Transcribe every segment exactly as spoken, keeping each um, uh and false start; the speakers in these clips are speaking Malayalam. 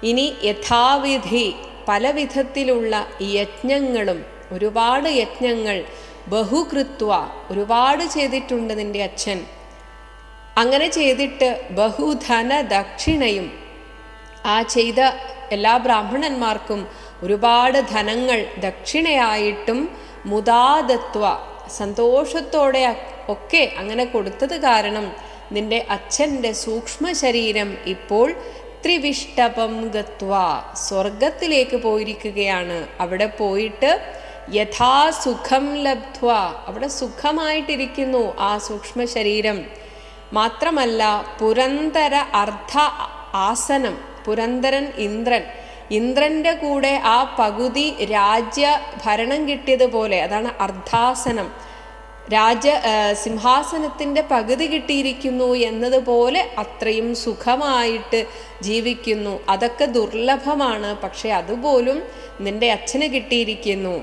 ഇനി യഥാവിധി പല വിധത്തിലുള്ള യജ്ഞങ്ങളും, ഒരുപാട് യജ്ഞങ്ങൾ ബഹുകൃത്വ ഒരുപാട് ചെയ്തിട്ടുണ്ട് നിന്റെ അച്ഛൻ. അങ്ങനെ ചെയ്തിട്ട് ബഹുധന ദക്ഷിണയും, ആ ചെയ്ത എല്ലാ ബ്രാഹ്മണന്മാർക്കും ഒരുപാട് ധനങ്ങൾ ദക്ഷിണയായിട്ടും മുദാദത്വ സന്തോഷത്തോടെ ഒക്കെ അങ്ങനെ കൊടുത്തത് കാരണം നിന്റെ അച്ഛൻ്റെ സൂക്ഷ്മ ശരീരം ഇപ്പോൾ ത്രിവിഷ്ടപം ഗത്വ സ്വർഗത്തിലേക്ക് പോയിരിക്കുകയാണ്. അവിടെ പോയിട്ട് യഥാസുഖം ലബ്ധ്വ അവിടെ സുഖമായിട്ടിരിക്കുന്നു ആ സൂക്ഷ്മ ശരീരം. മാത്രമല്ല പുരന്തര അർദ്ധ ആസനം, പുരന്തരൻ ഇന്ദ്രൻ, ഇന്ദ്രൻ്റെ കൂടെ ആ പകുതി രാജ്യ ഭരണം കിട്ടിയതുപോലെ, അതാണ് അർദ്ധാസനം, രാജ സിംഹാസനത്തിൻ്റെ പകുതി കിട്ടിയിരിക്കുന്നു എന്നതുപോലെ അത്രയും സുഖമായിട്ട് ജീവിക്കുന്നു. അതൊക്കെ ദുർലഭമാണ്, പക്ഷെ അതുപോലും നിന്റെ അച്ഛന് കിട്ടിയിരിക്കുന്നു.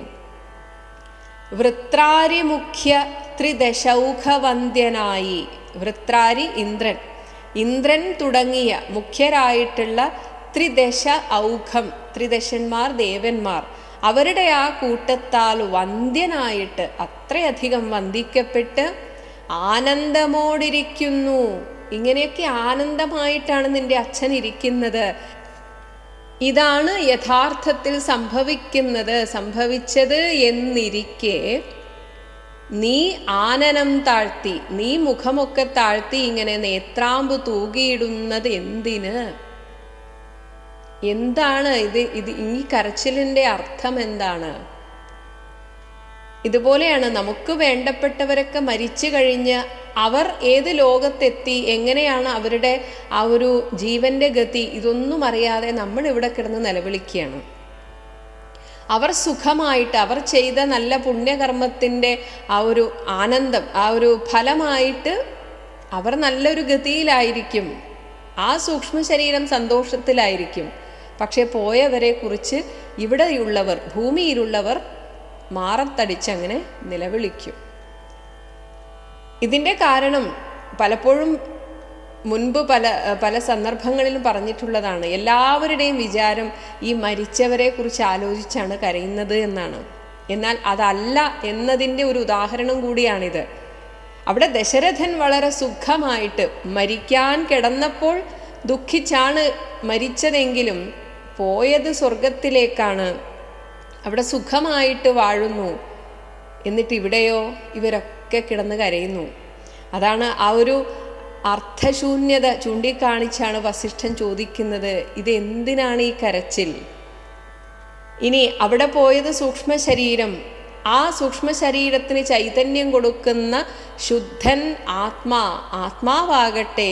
വൃത്രാരി മുഖ്യ ത്രിദശൗഖവന്ദ്യനായി, വൃത്രാരി ഇന്ദ്രൻ, ഇന്ദ്രൻ തുടങ്ങിയ മുഖ്യരായിട്ടുള്ള ത്രിദശ ഔഖം, ത്രിദശന്മാർ ദേവന്മാർ, അവരുടെ ആ കൂട്ടത്താൽ വന്ദ്യനായിട്ട് അത്രയധികം വന്ദിക്കപ്പെട്ട് ആനന്ദമോടിരിക്കുന്നു. ഇങ്ങനെയൊക്കെ ആനന്ദമായിട്ടാണ് നിന്റെ അച്ഛൻ ഇരിക്കുന്നത്. ഇതാണ് യഥാർത്ഥത്തിൽ സംഭവിക്കുന്നത്, സംഭവിച്ചത് എന്നിരിക്കെ നീ ആനനം താഴ്ത്തി, നീ മുഖമൊക്കെ താഴ്ത്തി ഇങ്ങനെ നേത്രാമ്പ് തൂകിയിടുന്നത് എന്തിന്? എന്താണ് ഇത്? ഇത് ഈ കരച്ചിലിൻ്റെ അർത്ഥം എന്താണ്? ഇതുപോലെയാണ് നമുക്ക് വേണ്ടപ്പെട്ടവരൊക്കെ മരിച്ചു കഴിഞ്ഞ് അവർ ഏത് ലോകത്തെത്തി, എങ്ങനെയാണ് അവരുടെ ആ ഒരു ജീവന്റെ ഗതി, ഇതൊന്നും അറിയാതെ നമ്മൾ ഇവിടെ കിടന്ന് നിലവിളിക്കുകയാണ്. അവർ സുഖമായിട്ട് അവർ ചെയ്ത നല്ല പുണ്യകർമ്മത്തിൻ്റെ ആ ഒരു ആനന്ദം, ആ ഒരു ഫലമായിട്ട് അവർ നല്ലൊരു ഗതിയിലായിരിക്കും, ആ സൂക്ഷ്മ ശരീരം സന്തോഷത്തിലായിരിക്കും. പക്ഷെ പോയവരെ കുറിച്ച് ഇവിടെയുള്ളവർ, ഭൂമിയിലുള്ളവർ മാറത്തടിച്ചങ്ങനെ നിലവിളിക്കും. ഇതിൻ്റെ കാരണം പലപ്പോഴും മുൻപ് പല പല സന്ദർഭങ്ങളിലും പറഞ്ഞിട്ടുള്ളതാണ്. എല്ലാവരുടെയും വിചാരം ഈ മരിച്ചവരെ കുറിച്ച് ആലോചിച്ചാണ് കരയുന്നത് എന്നാണ്. എന്നാൽ അതല്ല എന്നതിൻ്റെ ഒരു ഉദാഹരണം കൂടിയാണിത്. അവിടെ ദശരഥൻ വളരെ സുഖമായിട്ട് മരിക്കാൻ കിടന്നപ്പോൾ ദുഃഖിച്ചാണ് മരിച്ചതെങ്കിലും പോയത് സ്വർഗത്തിലേക്കാണ്, അവിടെ സുഖമായിട്ട് വാഴുന്നു. എന്നിട്ട് ഇവിടെയോ ഇവരൊക്കെ കിടന്ന് കരയുന്നു. അതാണ് ആ ഒരു അർത്ഥശൂന്യത ചൂണ്ടിക്കാണിച്ചാണ് വസിഷ്ഠൻ ചോദിക്കുന്നത്, ഇതെന്തിനാണ് ഈ കരച്ചിൽ? ഇനി അവിടെ പോയത് സൂക്ഷ്മ ശരീരം, ആ സൂക്ഷ്മ ശരീരത്തിന് ചൈതന്യം കൊടുക്കുന്ന ശുദ്ധൻ ആത്മാ, ആത്മാവാകട്ടെ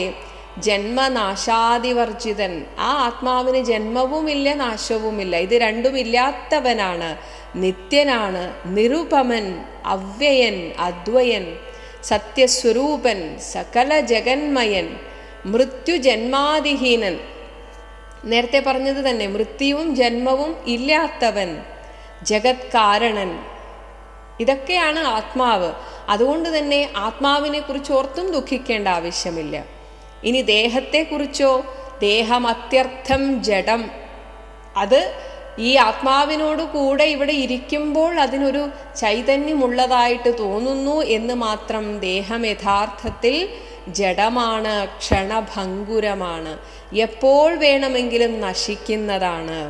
ജന്മനാശാദിവർജിതൻ, ആ ആത്മാവിന് ജന്മവുമില്ല നാശവുമില്ല, ഇത് രണ്ടും ഇല്ലാത്തവനാണ്, നിത്യനാണ്, നിരുപമൻ, അവ്യയൻ, അദ്വയൻ, സത്യസ്വരൂപൻ, സകല ജഗന്മയൻ, മൃത്യുജന്മാദിഹീനൻ. നേരത്തെ പറഞ്ഞത് തന്നെ, മൃത്യുവും ജന്മവും ഇല്ലാത്തവൻ, ജഗത് കാരണൻ, ഇതൊക്കെയാണ് ആത്മാവ്. അതുകൊണ്ട് തന്നെ ആത്മാവിനെ കുറിച്ച് ഓർത്തും ദുഃഖിക്കേണ്ട ആവശ്യമില്ല. ഇനി ദേഹത്തെക്കുറിച്ചോ, ദേഹം അത്യർത്ഥം ജഡം, അത് ഈ ആത്മാവിനോട് കൂടെ ഇവിടെ ഇരിക്കുമ്പോൾ അതിനൊരു ചൈതന്യമുള്ളതായിട്ട് തോന്നുന്നു എന്ന് മാത്രം. ദേഹം യഥാർത്ഥത്തിൽ ജഡമാണ്, ക്ഷണഭംഗുരമാണ്, എപ്പോൾ വേണമെങ്കിലും നശിക്കുന്നതാണ്.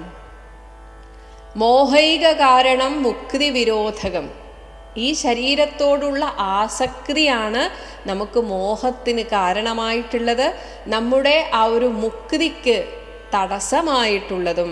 മോഹൈക കാരണം മുക്തി വിരോധകം, ഈ ശരീരത്തോടുള്ള ആസക്തിയാണ് നമുക്ക് മോഹത്തിന് കാരണമായിട്ടുള്ളത്, നമ്മുടെ ആ ഒരു മുക്തിക്ക് തടസ്സമായിട്ടുള്ളതും.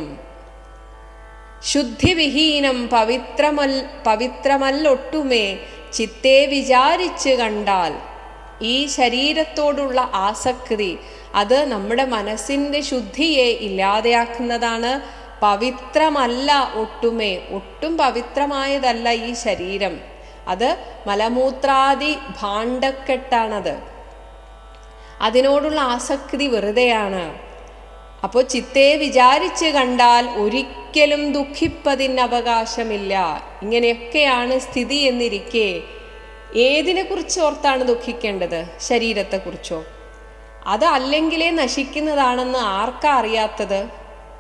ശുദ്ധിവിഹീനം പവിത്രമൽ പവിത്രമല്ലൊട്ടുമേ ചിത്തെ വിചാരിച്ച് കണ്ടാൽ, ഈ ശരീരത്തോടുള്ള ആസക്തി അത് നമ്മുടെ മനസ്സിൻ്റെ ശുദ്ധിയെ ഇല്ലാതെയാക്കുന്നതാണ്. പവിത്രമല്ല ഒട്ടുമേ, ഒട്ടും പവിത്രമായതല്ല ഈ ശരീരം, അത് മലമൂത്രാദി ഭാണ്ഡക്കെട്ടാണത്, അതിനോടുള്ള ആസക്തി വെറുതെയാണ്. അപ്പോൾ ചിത്തെ വിചാരിച്ച് കണ്ടാൽ ഒരിക്കലും ദുഃഖിപ്പതിന് അവകാശമില്ല. ഇങ്ങനെയൊക്കെയാണ് സ്ഥിതി എന്നിരിക്കെ ഏതിനെക്കുറിച്ച് ഓർത്താണ് ദുഃഖിക്കേണ്ടത്? ശരീരത്തെക്കുറിച്ചോ? അത് അല്ലെങ്കിലേ നശിക്കുന്നതാണെന്ന് ആർക്കാ അറിയാത്തത്?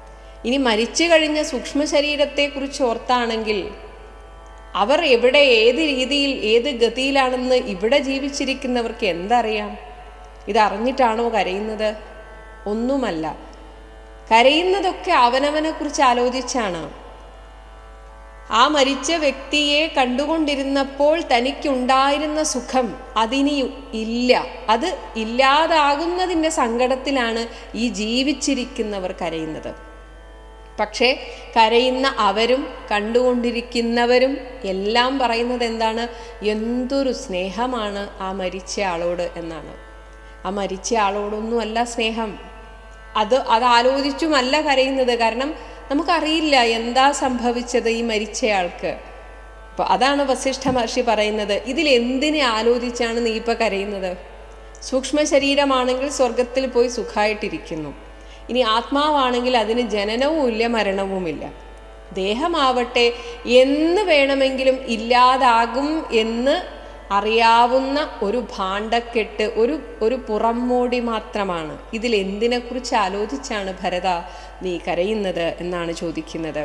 ഇനി മരിച്ചു കഴിഞ്ഞ സൂക്ഷ്മ ശരീരത്തെക്കുറിച്ച് ഓർത്താണെങ്കിൽ അവർ എവിടെ ഏത് രീതിയിൽ ഏത് ഗതിയിലാണെന്ന് ഇവിടെ ജീവിച്ചിരിക്കുന്നവർക്ക് എന്തറിയാം? ഇതറിഞ്ഞിട്ടാണോ കരയുന്നത്? ഒന്നുമല്ല. കരയുന്നതൊക്കെ അവനവനെ കുറിച്ച് ആലോചിച്ചാണ്. ആ മരിച്ച വ്യക്തിയെ കണ്ടുകൊണ്ടിരുന്നപ്പോൾ തനിക്കുണ്ടായിരുന്ന സുഖം അതിനി ഇല്ല. അത് ഇല്ലാതാകുന്നതിൻ്റെ സങ്കടത്തിലാണ് ഈ ജീവിച്ചിരിക്കുന്നവർ കരയുന്നത്. പക്ഷേ കരയുന്ന അവരും കണ്ടുകൊണ്ടിരിക്കുന്നവരും എല്ലാം പറയുന്നത് എന്താണ്? എന്തൊരു സ്നേഹമാണ് ആ മരിച്ച ആളോട് എന്നാണ്. ആ മരിച്ച ആളോടൊന്നുമല്ല സ്നേഹം. അത് അത് ആലോചിച്ചുമല്ല കരയുന്നത്. കാരണം നമുക്കറിയില്ല എന്താ സംഭവിച്ചത് ഈ മരിച്ചയാൾക്ക്. അപ്പോൾ അതാണ് വസിഷ്ഠ മഹർഷി പറയുന്നത്, ഇതിൽ എന്തിനെ ആലോചിച്ചാണ് നീ ഇപ്പം കരയുന്നത്? സൂക്ഷ്മ ശരീരമാണെങ്കിൽ സ്വർഗത്തിൽ പോയി സുഖമായിട്ടിരിക്കുന്നു. ഇനി ആത്മാവാണെങ്കിൽ അതിന് ജനനവുമില്ല മരണവുമില്ല. ദേഹമാവട്ടെ എന്ന് വേണമെങ്കിലും ഇല്ലാതാകും എന്ന് അറിയാവുന്ന ഒരു ഭാണ്ഡക്കെട്ട്, ഒരു ഒരു പുറംമോടി മാത്രമാണ്. ഇതിൽ എന്തിനെക്കുറിച്ച് ആലോചിച്ചാണ് ഭരത നീ കരയുന്നത് എന്നാണ് ചോദിക്കുന്നത്.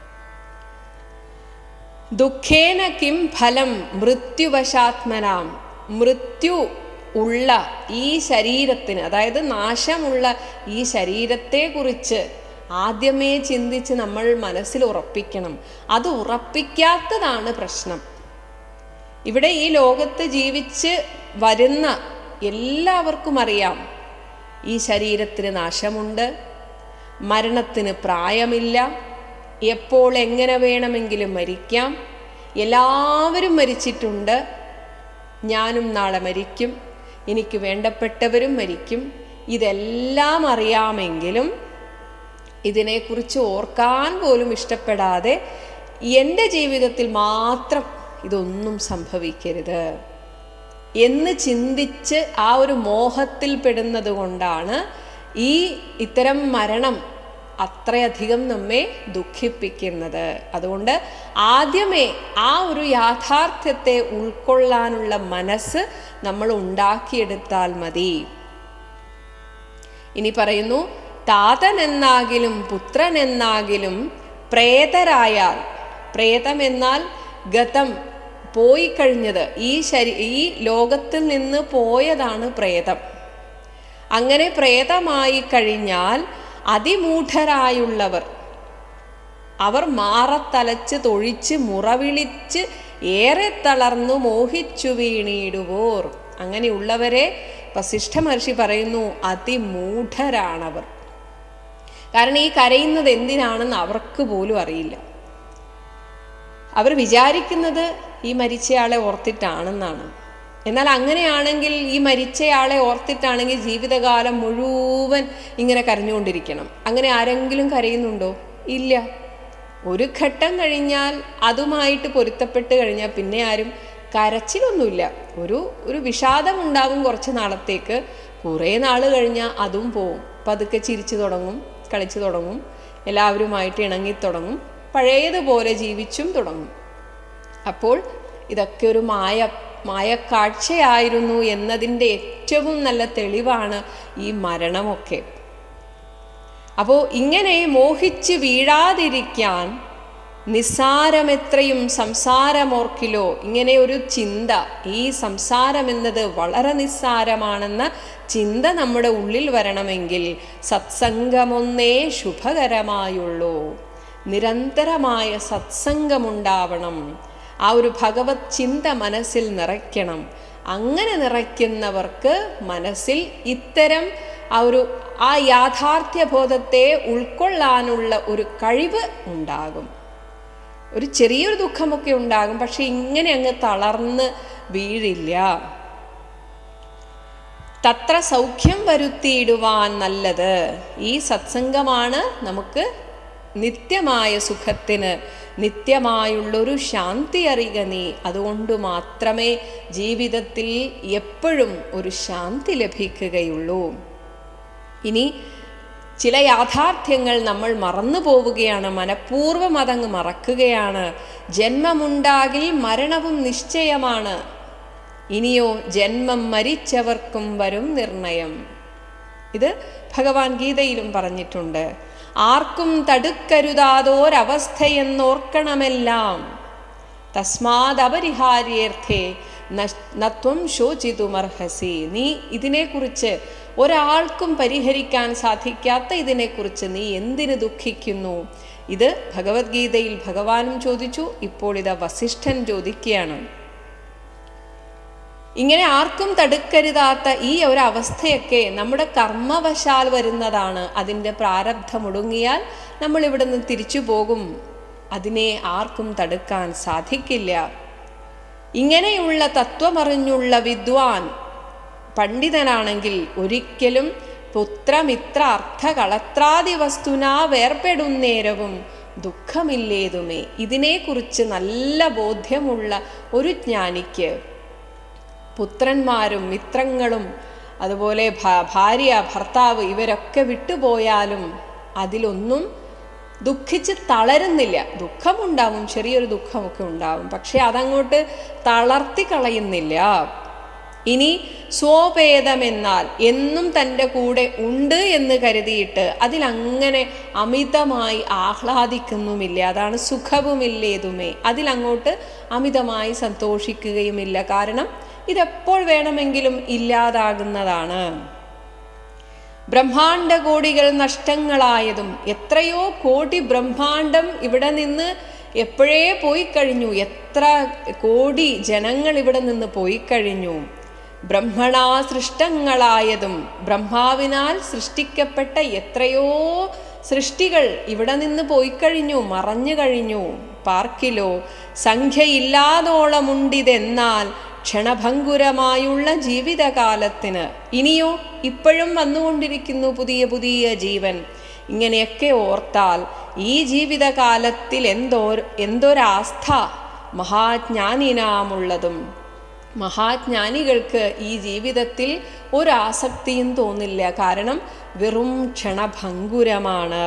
ദുഃഖേന കിം ഫലം മൃത്യുവശാത്മനാം. മൃത്യു ഉള്ള ഈ ശരീരത്തിന്, അതായത് നാശമുള്ള ഈ ശരീരത്തെക്കുറിച്ച് ആദ്യമേ ചിന്തിച്ച് നമ്മൾ മനസ്സിൽ ഉറപ്പിക്കണം. അത് ഉറപ്പിക്കാത്തതാണ് പ്രശ്നം. ഇവിടെ ഈ ലോകത്ത് ജീവിച്ച് വരുന്ന എല്ലാവർക്കും അറിയാം ഈ ശരീരത്തിന് നാശമുണ്ട്, മരണത്തിന് പ്രായമില്ല, എപ്പോൾ എങ്ങനെ വേണമെങ്കിലും മരിക്കാം, എല്ലാവരും മരിച്ചിട്ടുണ്ട്, ഞാനും നാളെ മരിക്കും, എനിക്ക് വേണ്ടപ്പെട്ടവരും മരിക്കും. ഇതെല്ലാം അറിയാമെങ്കിലും ഇതിനെക്കുറിച്ച് ഓർക്കാൻ പോലും ഇഷ്ടപ്പെടാതെ എൻ്റെ ജീവിതത്തിൽ മാത്രം ഇതൊന്നും സംഭവിക്കരുത് എന്ന് ചിന്തിച്ച് ആ ഒരു മോഹത്തിൽ പെടുന്നത് കൊണ്ടാണ് ഈ ഇത്തരം മരണം അത്രയധികം നമ്മെ ദുഃഖിപ്പിക്കുന്നത്. അതുകൊണ്ട് ആദ്യമേ ആ ഒരു യാഥാർത്ഥ്യത്തെ ഉൾക്കൊള്ളാനുള്ള മനസ്സ് നമ്മൾ ഉണ്ടാക്കിയെടുത്താൽ മതി. ഇനി പറയുന്നു, താതൻ എന്നാകിലും പുത്രൻ എന്നാകിലും പ്രേതരായാൽ, പ്രേതം എന്നാൽ ഗതം, പോയി കഴിഞ്ഞത്, ഈ ശരീ ഈ ലോകത്തിൽ നിന്ന് പോയതാണ് പ്രേതം. അങ്ങനെ പ്രേതമായി കഴിഞ്ഞാൽ അതിമൂഢരായുള്ളവർ, അവർ മാറത്തലച്ച് തൊഴിച്ച് മുറവിളിച്ച് ഏറെ തളർന്നു മോഹിച്ചു വീണിടുവോർ. അങ്ങനെയുള്ളവരെ വസിഷ്ഠ മഹർഷി പറയുന്നു അതിമൂഢരാണവർ. കാരണം ഈ കരയുന്നത് എന്തിനാണെന്ന് അവർക്ക് പോലും അറിയില്ല. അവർ വിചാരിക്കുന്നത് ഈ മരിച്ചയാളെ ഓർത്തിട്ടാണെന്നാണ്. എന്നാൽ അങ്ങനെയാണെങ്കിൽ ഈ മരിച്ചയാളെ ഓർത്തിട്ടാണെങ്കിൽ ജീവിതകാലം മുഴുവൻ ഇങ്ങനെ കരഞ്ഞുകൊണ്ടിരിക്കണം. അങ്ങനെ ആരെങ്കിലും കരയുന്നുണ്ടോ? ഇല്ല. ഒരു ഘട്ടം കഴിഞ്ഞാൽ അതുമായിട്ട് പൊരുത്തപ്പെട്ട് കഴിഞ്ഞാൽ പിന്നെ ആരും കരച്ചിലൊന്നുമില്ല. ഒരു ഒരു വിഷാദം ഉണ്ടാകും കുറച്ച് നാളത്തേക്ക്. കുറേ നാൾ കഴിഞ്ഞാൽ അതും പോവും. പതുക്കെ ചിരിച്ചു തുടങ്ങും, കളിച്ചു തുടങ്ങും, എല്ലാവരുമായിട്ട് ഇണങ്ങിത്തുടങ്ങും, പഴയതുപോലെ ജീവിച്ചും തുടങ്ങും. അപ്പോൾ ഇതൊക്കെ ഒരു മായ മായക്കാഴ്ചയായിരുന്നു എന്നതിൻ്റെ ഏറ്റവും നല്ല തെളിവാണ് ഈ മരണമൊക്കെ. അപ്പോൾ ഇങ്ങനെ മോഹിച്ച് വീഴാതിരിക്കാൻ നിസ്സാരമെത്രയും സംസാരമോർക്കിലോ, ഇങ്ങനെ ഒരു ചിന്ത, ഈ സംസാരം എന്നത് വളരെ നിസ്സാരമാണെന്ന ചിന്ത നമ്മുടെ ഉള്ളിൽ വരണമെങ്കിൽ സത്സംഗമൊന്നേ ശുഭകരമായുള്ളൂ. നിരന്തരമായ സത്സംഗമുണ്ടാവണം. ആ ഒരു ഭഗവത് ചിന്ത മനസ്സിൽ നിറയ്ക്കണം. അങ്ങനെ നിറയ്ക്കുന്നവർക്ക് മനസ്സിൽ ഇത്തരം ആ ഒരു ആ യാഥാർത്ഥ്യബോധത്തെ ഉൾക്കൊള്ളാനുള്ള ഒരു കഴിവ് ഉണ്ടാകും. ഒരു ചെറിയൊരു ദുഃഖമൊക്കെ ഉണ്ടാകും, പക്ഷെ ഇങ്ങനെ അങ്ങ് തളർന്ന് വീഴില്ല. തത്ര സൗഖ്യം വരുത്തിയിടുവാൻ നല്ലത് ഈ സത്സംഗമാണ്. നമുക്ക് നിത്യമായ സുഖത്തിന്, നിത്യമായുള്ളൊരു ശാന്തി അറിയുക നീ. അതുകൊണ്ട് മാത്രമേ ജീവിതത്തിൽ എപ്പോഴും ഒരു ശാന്തി ലഭിക്കുകയുള്ളൂ. ഇനി ചില യാഥാർത്ഥ്യങ്ങൾ നമ്മൾ മറന്നു പോവുകയാണ്, മനഃപൂർവ്വം അതങ്ങ് മറക്കുകയാണ്. ജന്മമുണ്ടാകിൽ മരണവും നിശ്ചയമാണ്, ഇനിയോ ജന്മം മരിച്ചവർക്കും വരും നിർണയം. ഇത് ഭഗവാൻ ഗീതയിലും പറഞ്ഞിട്ടുണ്ട്. ആർക്കും തടുക്കരുതാതോരവസ്ഥയെന്നോർക്കണമെല്ലാം. തസ്മാദപരിഹാര്യേർത്ഥേ നത്വം ശോചിതുമർഹസി. നീ ഇതിനെക്കുറിച്ച്, ഒരാൾക്കും പരിഹരിക്കാൻ സാധിക്കാത്ത ഇതിനെക്കുറിച്ച് നീ എന്തിനു ദുഃഖിക്കുന്നു? ഇത് ഭഗവത്ഗീതയിൽ ഭഗവാനും ചോദിച്ചു, ഇപ്പോൾ ഇത് വസിഷ്ഠൻ ചോദിക്കുകയാണ്. ഇങ്ങനെ ആർക്കും തടുക്കരുതാത്ത ഈ ഒരു അവസ്ഥയൊക്കെ നമ്മുടെ കർമ്മവശാൽ വരുന്നതാണ്. അതിൻ്റെ പ്രാരബ്ധം ഒടുങ്ങിയാൽ നമ്മൾ ഇവിടെ നിന്ന് തിരിച്ചു പോകും. അതിനെ ആർക്കും തടുക്കാൻ സാധിക്കില്ല. ഇങ്ങനെയുള്ള തത്വമറിഞ്ഞുള്ള വിദ്വാൻ പണ്ഡിതനാണെങ്കിൽ ഒരിക്കലും പുത്രമിത്ര അർത്ഥ കളത്രാദി വസ്തുനാ വേർപെടുന്നേരവും ദുഃഖമില്ലേതുമേ. ഇതിനെക്കുറിച്ച് നല്ല ബോധ്യമുള്ള ഒരു ജ്ഞാനിക്ക് പുത്രന്മാരും മിത്രങ്ങളും അതുപോലെ ഭാര്യ ഭർത്താവ് ഇവരൊക്കെ വിട്ടുപോയാലും അതിലൊന്നും ദുഃഖിച്ച് തളരുന്നില്ല. ദുഃഖമുണ്ടാവും, ചെറിയൊരു ദുഃഖമൊക്കെ ഉണ്ടാവും, പക്ഷെ അതങ്ങോട്ട് തളർത്തി കളയുന്നില്ല. ഇനി സ്വഭേദമെന്നാൽ എന്നും തൻ്റെ കൂടെ ഉണ്ട് എന്ന് കരുതിയിട്ട് അതിലങ്ങനെ അമിതമായി ആഹ്ലാദിക്കുന്നുമില്ല. അതാണ് സുഖവുമില്ലേതുമേ. അതിലങ്ങോട്ട് അമിതമായി സന്തോഷിക്കുകയുമില്ല. കാരണം ഇതെപ്പോൾ വേണമെങ്കിലും ഇല്ലാതാകുന്നതാണ്. ബ്രഹ്മാണ്ട കോടികൾ നഷ്ടങ്ങളായതും, എത്രയോ കോടി ബ്രഹ്മാണ്ടം ഇവിടെ നിന്ന് എപ്പോഴേ പോയി കഴിഞ്ഞു. എത്ര കോടി ജനങ്ങൾ ഇവിടെ നിന്ന് പോയി കഴിഞ്ഞു. ബ്രഹ്മണാ സൃഷ്ടങ്ങളായതും, ബ്രഹ്മാവിനാൽ സൃഷ്ടിക്കപ്പെട്ട എത്രയോ സൃഷ്ടികൾ ഇവിടെ നിന്ന് പോയി കഴിഞ്ഞു, മറഞ്ഞു കഴിഞ്ഞു. പാർക്കിലോ സംഖ്യയില്ലാതോളമുണ്ടിതെന്നാൽ ക്ഷണഭംഗുരമായുള്ള ജീവിതകാലത്തിന്. ഇനിയോ ഇപ്പോഴും വന്നുകൊണ്ടിരിക്കുന്നു പുതിയ പുതിയ ജീവൻ. ഇങ്ങനെയൊക്കെ ഓർത്താൽ ഈ ജീവിതകാലത്തിൽ എന്തോ എന്തൊരാസ്ഥ മഹാജ്ഞാനിനാമുള്ളതും. മഹാജ്ഞാനികൾക്ക് ഈ ജീവിതത്തിൽ ഒരാസക്തിയും തോന്നില്ല. കാരണം വെറും ക്ഷണഭംഗുരമാണ്.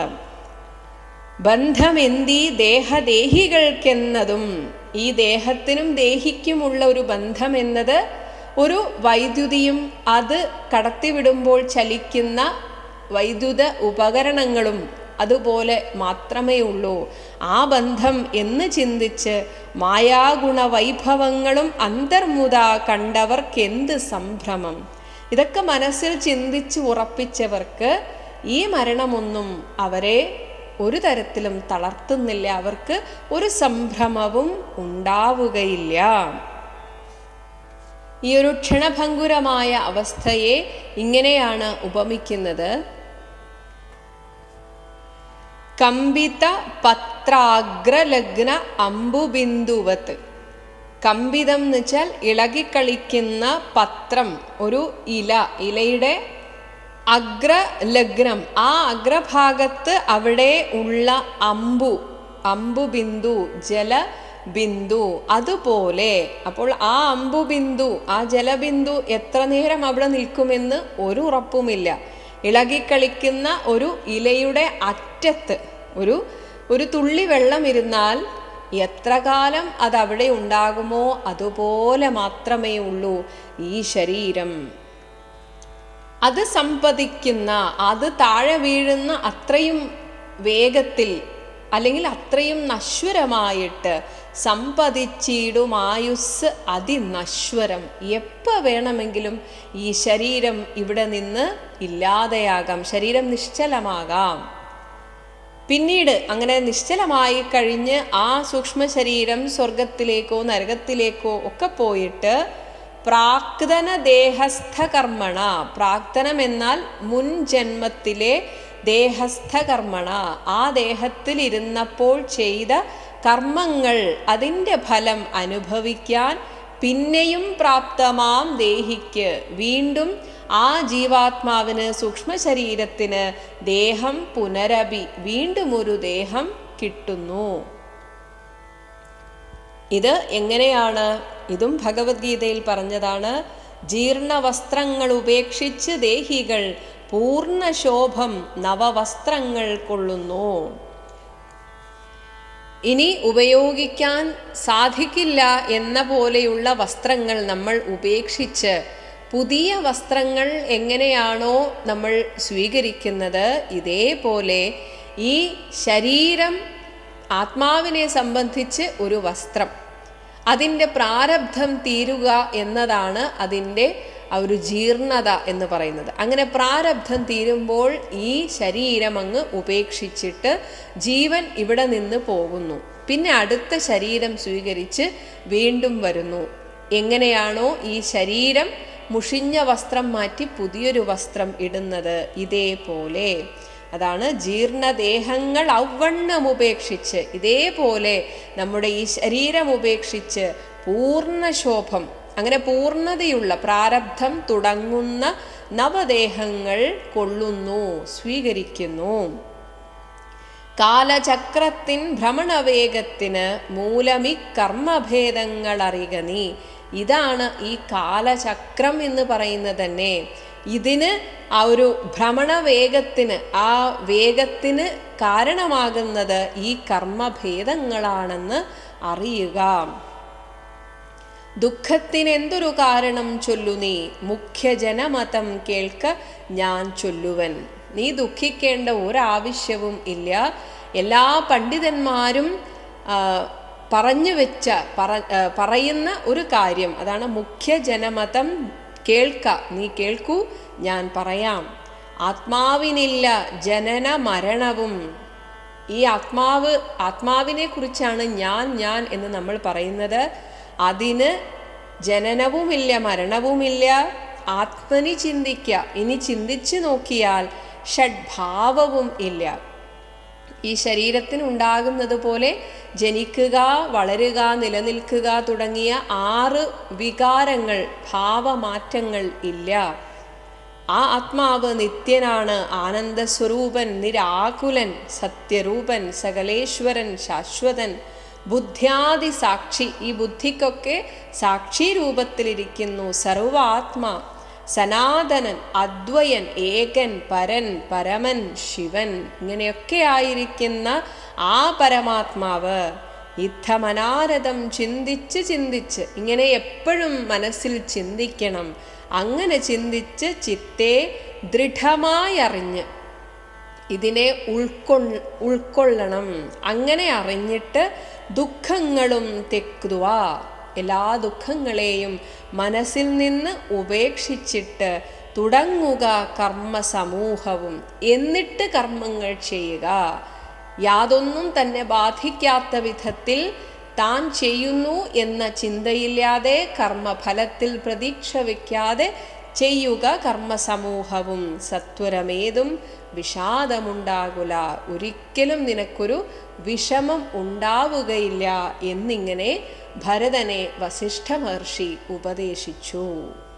ബന്ധമെന്തീ ദേഹദേഹികൾക്കെന്നതും, ഈ ദേഹത്തിനും ദേഹിക്കുമുള്ള ഒരു ബന്ധം എന്നത് ഒരു വൈദ്യുതിയും അത് കടത്തിവിടുമ്പോൾ ചലിക്കുന്ന വൈദ്യുത ഉപകരണങ്ങളും അതുപോലെ മാത്രമേ ഉള്ളൂ. ആ ബന്ധം എന്ന് ചിന്തിച്ച് മായാഗുണ വൈഭവങ്ങളും അന്തർമുത കണ്ടവർക്കെന്ത് സംഭ്രമം. ഇതൊക്കെ മനസ്സിൽ ചിന്തിച്ച് ഉറപ്പിച്ചവർക്ക് ഈ മരണമൊന്നും അവരെ ഒരു തരത്തിലും തളർത്തുന്നില്ല. അവർക്ക് ഒരു സംഭ്രമവും ഉണ്ടാവുകയില്ല. ഈ ഒരു ക്ഷണഭംഗുരമായ അവസ്ഥയെ ഇങ്ങനെയാണ് ഉപമിക്കുന്നത്. കമ്പിത പത്രാഗ്രലഗ്ന അമ്പുബിന്ദുവത്ത്. കമ്പിതം എന്ന് വെച്ചാൽ ഇളകിക്കളിക്കുന്ന പത്രം, ഒരു ഇല, ഇലയുടെ അഗ്രലഗ്നം, ആ അഗ്രഭാഗത്ത് അവിടെ ഉള്ള അമ്പു, അമ്പുബിന്ദു, ജലബിന്ദു അതുപോലെ. അപ്പോൾ ആ അമ്പുബിന്ദു, ആ ജലബിന്ദു എത്ര നേരം അവിടെ നിൽക്കുമെന്ന് ഒരു ഉറപ്പുമില്ല. ഇളകിക്കളിക്കുന്ന ഒരു ഇലയുടെ അറ്റത്ത് ഒരു ഒരു തുള്ളി വെള്ളം ഇരുന്നാൽ എത്ര കാലം അതവിടെ ഉണ്ടാകുമോ അതുപോലെ മാത്രമേ ഉള്ളൂ ഈ ശരീരം. അത് സമ്പദിക്കുന്ന, അത് താഴെ വീഴുന്ന അത്രയും വേഗത്തിൽ അല്ലെങ്കിൽ അത്രയും നശ്വരമായിട്ട് സമ്പദിച്ചിടും ആയുസ് അതിനശ്വരം. എപ്പോൾ വേണമെങ്കിലും ഈ ശരീരം ഇവിടെ നിന്ന് ഇല്ലാതെയാകാം, ശരീരം നിശ്ചലമാകാം. പിന്നീട് അങ്ങനെ നിശ്ചലമായി കഴിഞ്ഞ് ആ സൂക്ഷ്മ ശരീരം സ്വർഗത്തിലേക്കോ നരകത്തിലേക്കോ ഒക്കെ പോയിട്ട് പ്രാക്തന ദേഹസ്ഥ കർമ്മണ, പ്രാക്തനം എന്നാൽ മുൻ ജന്മത്തിലെ ദേഹസ്ഥ കർമ്മണ, ആ ദേഹത്തിൽ ഇരുന്നപ്പോൾ ചെയ്ത കർമ്മങ്ങൾ അതിൻ്റെ ഫലം അനുഭവിക്കാൻ പിന്നെയും പ്രാപ്തമാം ദേഹിക്ക്, വീണ്ടും ആ ജീവാത്മാവിന് സൂക്ഷ്മ ശരീരത്തിന് ദേഹം പുനരഭി, വീണ്ടും ഒരു ദേഹം കിട്ടുന്നു. ഇത് എങ്ങനെയാണ്? ഇതും ഭഗവത്ഗീതയിൽ പറഞ്ഞതാണ്. ജീർണ വസ്ത്രങ്ങൾ ഉപേക്ഷിച്ച് ദേഹികൾ പൂർണ്ണ ശോഭം നവവസ്ത്രങ്ങൾ കൊള്ളുന്നു. ഇനി ഉപയോഗിക്കാൻ സാധിക്കില്ല എന്ന പോലെയുള്ള വസ്ത്രങ്ങൾ നമ്മൾ ഉപേക്ഷിച്ച് പുതിയ വസ്ത്രങ്ങൾ എങ്ങനെയാണോ നമ്മൾ സ്വീകരിക്കുന്നത്, ഇതേപോലെ ഈ ശരീരം ആത്മാവിനെ സംബന്ധിച്ച് ഒരു വസ്ത്രം, അതിൻ്റെ പ്രാരബ്ധം തീരുക എന്നതാണ് അതിൻ്റെ ആ ഒരു ജീർണത എന്ന് പറയുന്നത്. അങ്ങനെ പ്രാരബ്ധം തീരുമ്പോൾ ഈ ശരീരം അങ്ങ് ഉപേക്ഷിച്ചിട്ട് ജീവൻ ഇവിടെ നിന്ന് പോകുന്നു. പിന്നെ അടുത്ത ശരീരം സ്വീകരിച്ച് വീണ്ടും വരുന്നു. എങ്ങനെയാണോ ഈ ശരീരം മുഷിഞ്ഞ വസ്ത്രം മാറ്റി പുതിയൊരു വസ്ത്രം ഇടുന്നത്, ഇതേപോലെ അതാണ് ജീർണദേഹങ്ങൾ ഔവണ്ണം ഉപേക്ഷിച്ച്, ഇതേപോലെ നമ്മുടെ ഈ ശരീരം ഉപേക്ഷിച്ച് പൂർണ്ണശോഭം, അങ്ങനെ പൂർണ്ണതയുള്ള പ്രാരബ്ധം തുടങ്ങുന്ന നവദേഹങ്ങൾ കൊള്ളുന്നു, സ്വീകരിക്കുന്നു. കാലചക്രത്തിൻ ഭ്രമണവേഗത്തിന് മൂലമി കർമ്മഭേദങ്ങൾ അറിക നീ. ഇതാണ് ഈ കാലചക്രം എന്ന് പറയുന്നത് തന്നെ. ഇതിന് ആ ഒരു ഭ്രമണവേഗത്തിന്, ആ വേഗത്തിന് കാരണമാകുന്നത് ഈ കർമ്മഭേദങ്ങളാണെന്ന് അറിയുക. ദുഃഖത്തിനെന്തൊരു കാരണം ചൊല്ലു നീ, മുഖ്യജനമതം കേൾക്ക ഞാൻ ചൊല്ലുവൻ. നീ ദുഃഖിക്കേണ്ട ഒരാവശ്യവും ഇല്ല. എല്ലാ പണ്ഡിതന്മാരും പറഞ്ഞു വെച്ച പറ പറയുന്ന ഒരു കാര്യം അതാണ്, മുഖ്യജനമതം കേൾക്ക, നീ കേൾക്കൂ, ഞാൻ പറയാം. ആത്മാവിനില്ല ജനന മരണവും. ഈ ആത്മാവ്, ആത്മാവിനെ കുറിച്ചാണ് ഞാൻ ഞാൻ എന്ന് നമ്മൾ പറയുന്നത്. അതിന് ജനനവുമില്ല മരണവുമില്ല. ആത്മനി ചിന്തിക്കുക, ഇനി ചിന്തിച്ചു നോക്കിയാൽ ഷഡ്ഭാവവും ഇല്ല. ഈ ശരീരത്തിന് ഉണ്ടാകുന്നത് പോലെ ജനിക്കുക, വളരുക, നിലനിൽക്കുക തുടങ്ങിയ ആറ് വികാരങ്ങൾ, ഭാവമാറ്റങ്ങൾ ഇല്ല. ആ ആത്മാവ് നിത്യനാണ്, ആനന്ദസ്വരൂപൻ, നിരാകുലൻ, സത്യരൂപൻ, സകലേശ്വരൻ, ശാശ്വതൻ, ബുദ്ധ്യാദി സാക്ഷി. ഈ ബുദ്ധിക്കൊക്കെ സാക്ഷി രൂപത്തിലിരിക്കുന്നു. സർവാത്മാ, സനാതനൻ, അദ്വയൻ, ഏകൻ, പരൻ, പരമൻ, ശിവൻ, ഇങ്ങനെയൊക്കെ ആയിരിക്കുന്ന ആ പരമാത്മാവ് ഇത്തമനാരദം ചിന്തിച്ച് ചിന്തിച്ച്, ഇങ്ങനെ എപ്പോഴും മനസ്സിൽ ചിന്തിക്കണം. അങ്ങനെ ചിന്തിച്ച് ചിത്തെ ദൃഢമായി അറിഞ്ഞ് ഇതിനെ ഉൾക്കൊ ഉൾക്കൊള്ളണം. അങ്ങനെ അറിഞ്ഞിട്ട് ദുഃഖങ്ങളും തെക്കുക, എല്ലാ ദുഃഖങ്ങളെയും മനസ്സിൽ നിന്ന് ഉപേക്ഷിച്ചിട്ട് തുടങ്ങുക കർമ്മസമൂഹവും. എന്നിട്ട് കർമ്മങ്ങൾ ചെയ്യുക. യാതൊന്നും തന്നെ ബാധിക്കാത്ത വിധത്തിൽ താൻ ചെയ്യുന്നു എന്ന ചിന്തയില്ലാതെ, കർമ്മഫലത്തിൽ പ്രതീക്ഷ വയ്ക്കാതെ ചെയ്യുക കർമ്മസമൂഹവും. സത്വരമേതും വിഷാദമുണ്ടാകുല, ഒരിക്കലും നിനക്കൊരു വിഷമം ഉണ്ടാവുകയില്ല എന്നിങ്ങനെ ഭരതനെ വസിഷ്ഠ മഹർഷി ഉപദേശിച്ചു.